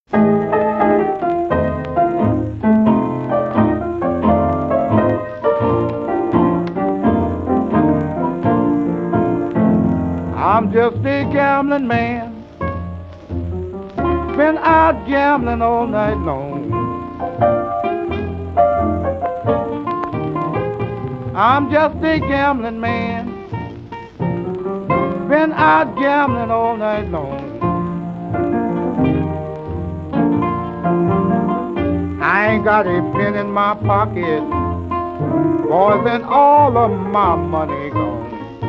I'm just a gambling man, been out gambling all night long. I'm just a gambling man, been out gambling all night long. I ain't got a penny in my pocket, boys, and all of my money gone.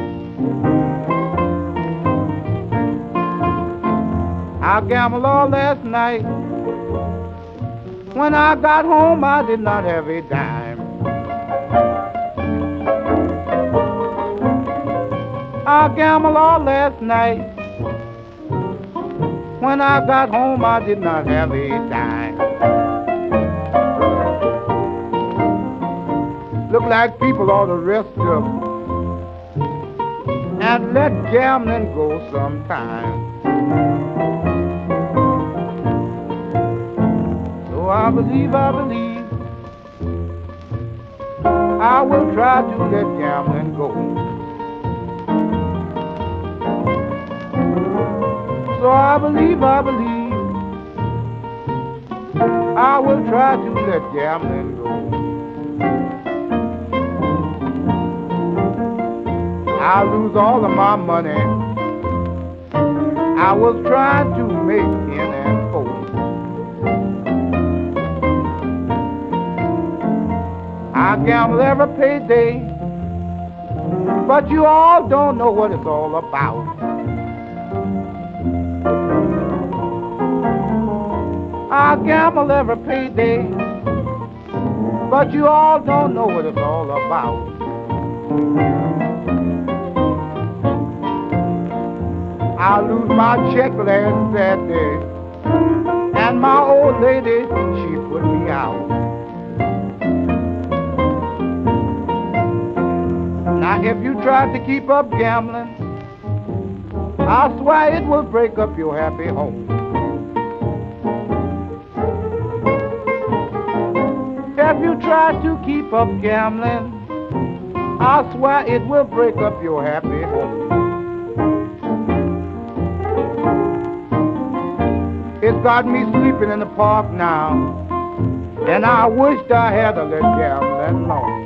I gambled all last night. When I got home, I did not have a dime. I gambled all last night. When I got home, I did not have a dime. Look like people ought to rest up and let gambling go sometime. So I believe I will try to let gambling go. So I believe I will try to let gambling go. I lose all of my money I was trying to make in and fold. I gamble every payday, but you all don't know what it's all about. I gamble every payday, but you all don't know what it's all about. I lose my check last Saturday, and my old lady, she put me out. Now if you try to keep up gambling, I swear it will break up your happy home. If you try to keep up gambling, I swear it will break up your happy home. It's got me sleeping in the park now, and I wished I had a little gambling alone.